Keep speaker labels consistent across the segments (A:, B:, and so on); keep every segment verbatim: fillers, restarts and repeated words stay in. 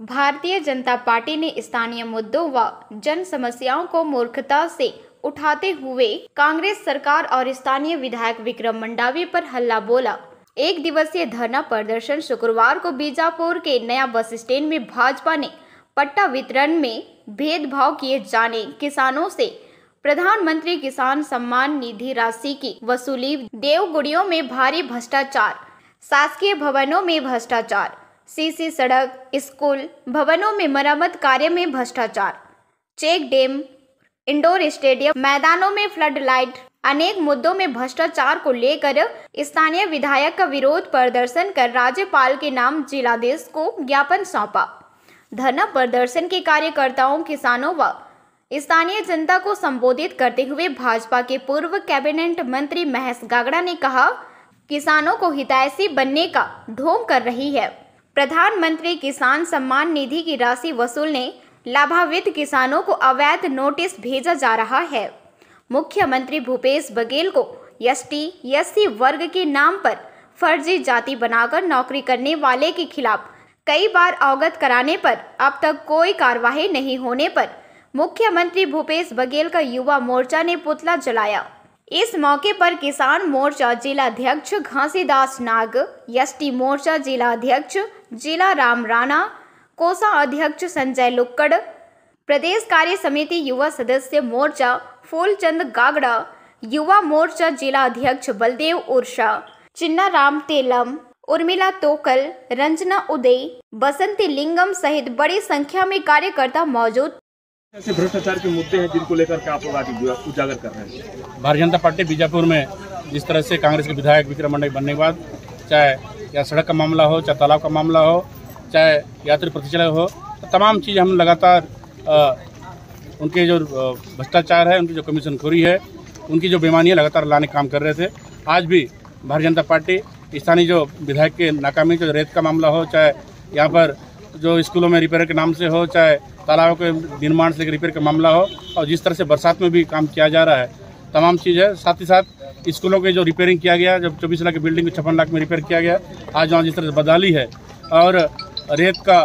A: Bharatiya Janata party ने स्थानीय मुद्दों व जन समस्याओं को मूर्खता से उठाते हुए कांग्रेस सरकार और स्थानीय विधायक विक्रम मंडावी पर हल्ला बोला। एक दिवसीय धरना प्रदर्शन शुक्रवार को बीजापुर के नया बस स्टैंड में भाजपा ने पट्टा वितरण में भेदभाव किए जाने, किसानों से प्रधानमंत्री किसान सम्मान निधि राशि की वसूली, देवगुड़ियों में भारी भ्रष्टाचार, शासकीय भवनों में भ्रष्टाचार, सीसी सड़क, स्कूल भवनों में मरम्मत कार्य में भ्रष्टाचार, चेक डैम, इंडोर स्टेडियम मैदानों में फ्लड लाइट, अनेक मुद्दों में भ्रष्टाचार को लेकर स्थानीय विधायक का विरोध प्रदर्शन कर राज्यपाल के नाम जिलाधीश को ज्ञापन सौंपा। धरना प्रदर्शन के कार्यकर्ताओं, किसानों व स्थानीय जनता को संबोधित करते हुए भाजपा के पूर्व कैबिनेट मंत्री महेश गागड़ा ने कहा, किसानों को हितैषी बनने का ढोंग कर रही है। प्रधानमंत्री किसान सम्मान निधि की राशि वसूलने लाभान्वित किसानों को अवैध नोटिस भेजा जा रहा है। मुख्यमंत्री भूपेश बघेल को एसटी एससी वर्ग के नाम पर फर्जी जाति बनाकर नौकरी करने वाले के खिलाफ कई बार अवगत कराने पर अब तक कोई कार्रवाई नहीं होने पर मुख्यमंत्री भूपेश बघेल का युवा मोर्चा ने पुतला जलाया। इस मौके पर किसान मोर्चा जिलाध्यक्ष घासीदास नाग, एसटी मोर्चा जिलाध्यक्ष जिला राम राणा, कोसा अध्यक्ष संजय लुक्कड़, प्रदेश कार्य समिति युवा सदस्य मोर्चा फूलचंद गागड़ा, युवा मोर्चा जिला अध्यक्ष बलदेव उर्षा, चिन्ना राम तेलम, उर्मिला तोकल, रंजना उदय, बसंती लिंगम सहित बड़ी संख्या में कार्यकर्ता मौजूद।
B: ऐसे भ्रष्टाचार के मुद्दे हैं जिनको लेकर के आप लोग आज उजागर कर रहे हैं।
C: भारतीय जनता पार्टी बीजापुर में जिस तरह से कांग्रेस के विधायक विक्रम मंडावी बनने के बाद, चाहे या सड़क का मामला हो, चाहे तालाब का मामला हो, चाहे यात्री प्रतिशत हो, तो तमाम चीज़ हम लगातार आ, उनके जो भ्रष्टाचार है, उनकी जो कमीशनखोरी है, उनकी जो बेईमानी है, लगातार लाने काम कर रहे थे। आज भी भारतीय जनता पार्टी स्थानीय जो विधायक के नाकामी, जो रेत का मामला हो, चाहे यहाँ पर जो स्कूलों में रिपेयर के नाम से हो, चाहे तालाबों के निर्माण से रिपेयर का मामला हो, और जिस तरह से बरसात में भी काम किया जा रहा है, तमाम चीज़ है। साथ ही साथ स्कूलों के जो रिपेयरिंग किया गया, जब चौबीस लाख की बिल्डिंग को छप्पन लाख में रिपेयर किया गया, आज वहाँ जिस तरह से बदहाली है और रेत का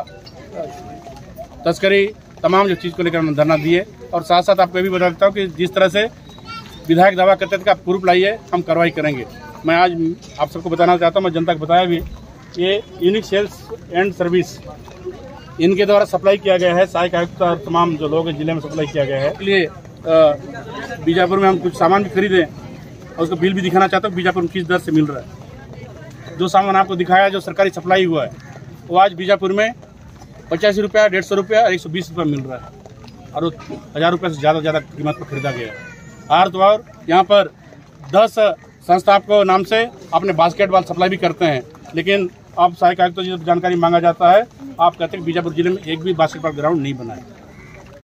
C: तस्करी, तमाम जो चीज़ को लेकर हमने धरना दिए। और साथ साथ आपको ये भी बता देता हूँ कि जिस तरह से विधायक दावा करते थे कि आप प्रूफ लाइए, हम कार्रवाई करेंगे। मैं आज आप सबको बताना चाहता हूँ, मैं जनता को बताया भी, ये यूनिक सेल्स एंड सर्विस इनके द्वारा सप्लाई किया गया है। सहायक आयुक्त और तमाम जो लोग हैं जिले में सप्लाई किया गया है। इसलिए बीजापुर में हम कुछ सामान भी खरीदे और उसका बिल भी दिखाना चाहता हूँ, बीजापुर में किस दर से मिल रहा है। जो सामान आपको दिखाया, जो सरकारी सप्लाई हुआ है, वो आज बीजापुर में पचासी रुपया, डेढ़ सौ रुपया और एक सौ बीस रुपया मिल रहा है, और वो हज़ार रुपये से ज़्यादा ज़्यादा कीमत पर खरीदा गया है। और तो और यहाँ पर दस संस्था आपको नाम से अपने बास्केटबॉल सप्लाई भी करते हैं, लेकिन अब सहायक आयुक्त तो जानकारी मांगा जाता है, आप कहते हैं कि बीजापुर जिले में एक भी बास्केटबॉल ग्राउंड नहीं बना है।